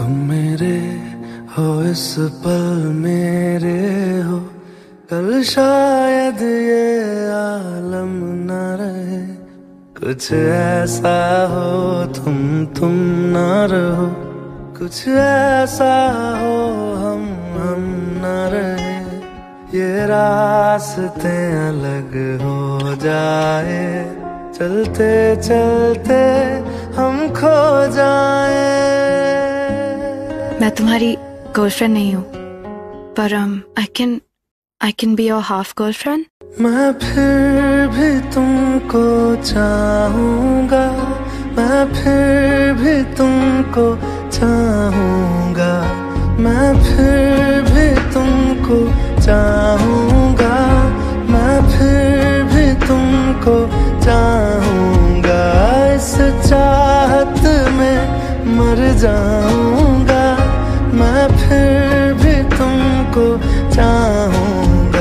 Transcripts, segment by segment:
तुम मेरे हो इस पल मेरे हो, कल शायद ये आलम न रहे। कुछ ऐसा हो तुम न रहो, कुछ ऐसा हो हम न रहे। ये रास्ते अलग हो जाए, चलते चलते हम खो जाए। मैं तुम्हारी गर्लफ्रेंड नहीं हूँ, पर I can be your half girlfriend. मैं फिर भी तुमको चाहूँगा, मैं फिर भी तुमको चाहूँगा, मैं फिर भी तुमको चाहूँगा, मैं फिर भी तुमको चाहूँगा। इस चाहत में मर जाऊँगा, मैं फिर भी तुमको चाहूँगा।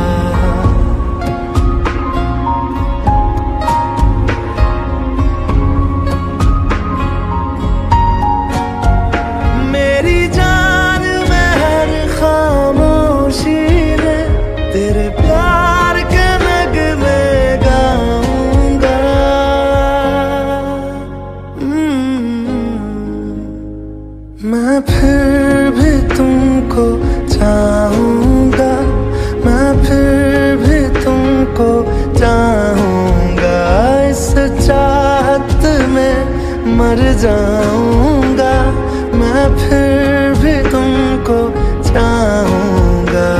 मेरी जान में हर खामोशी में तेरे प्यार के नगमे गाऊंगा। मैं फिर भी तुमको चाहूँगा, मैं फिर भी तुमको चाहूँगा। इस चाहत में मर जाऊँगा, मैं फिर भी तुमको चाहूँगा।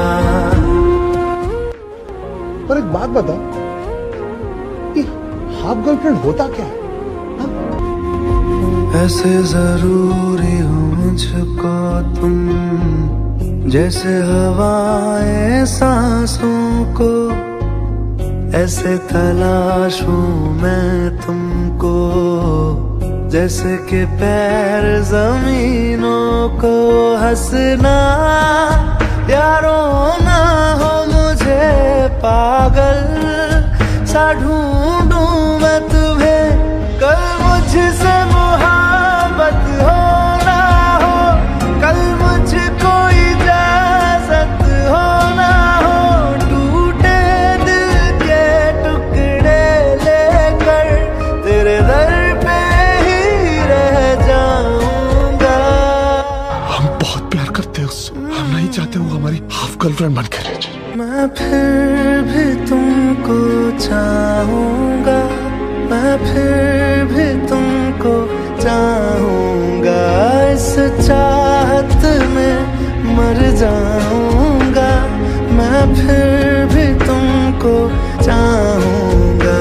पर एक बात बता, ये हाफ गर्लफ्रेंड होता क्या है? ऐसे जरूरी हो मुझको तुम, जैसे हवाएं सांसों को। ऐसे तलाशूं मैं तुमको, जैसे कि पैर जमीनों को। हंसना या रोना हो मुझे पागल सा ढूंढूं मैं तुम्हें। कल मुझसे मोहब्बत हो ना हो, कल मुझको इजाजत हो ना हो। टूटे दिल के टुकड़े लेकर तेरे दर पे ही रह जाऊंगा। हम बहुत प्यार करते हैं उससे, हम नहीं चाहते वो हमारी हाफ गर्लफ्रेंड बनकर रह जाए। मैं फिर भी तुमको चाहूँगा, मैं फिर भी तुमको चाहूँगा। इस चाहत में मर जाऊँगा, मैं फिर भी तुमको चाहूँगा।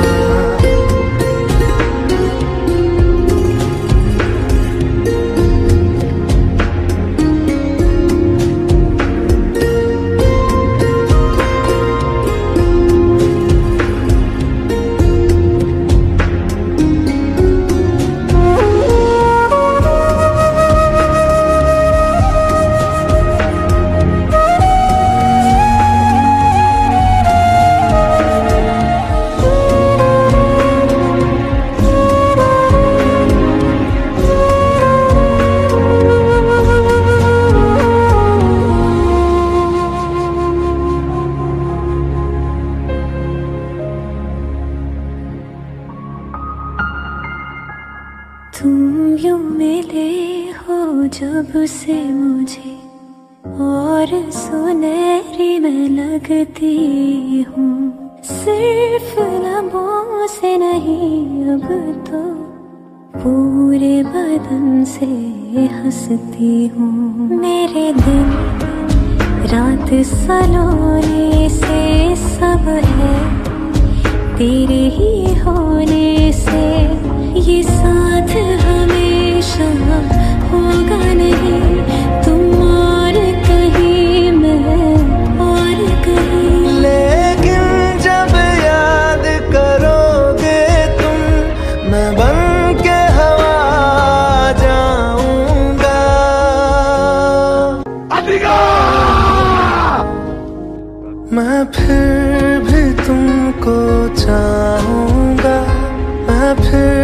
तुम यूं मिले हो जब से मुझे, और सुनहरी मैं लगती हूँ। सिर्फ लबों से नहीं अब तो पूरे बदन से हंसती हूँ। मेरे दिन रात सलोने से सब है तेरे ही होने से। ये साथ हमेशा होगा नहीं, तुम और कहीं मैं और कहीं। लेकिन जब याद करोगे तुम, मैं बन के हवा जाऊंगा। मैं फिर भी तुमको चाहूँगा, मैं फिर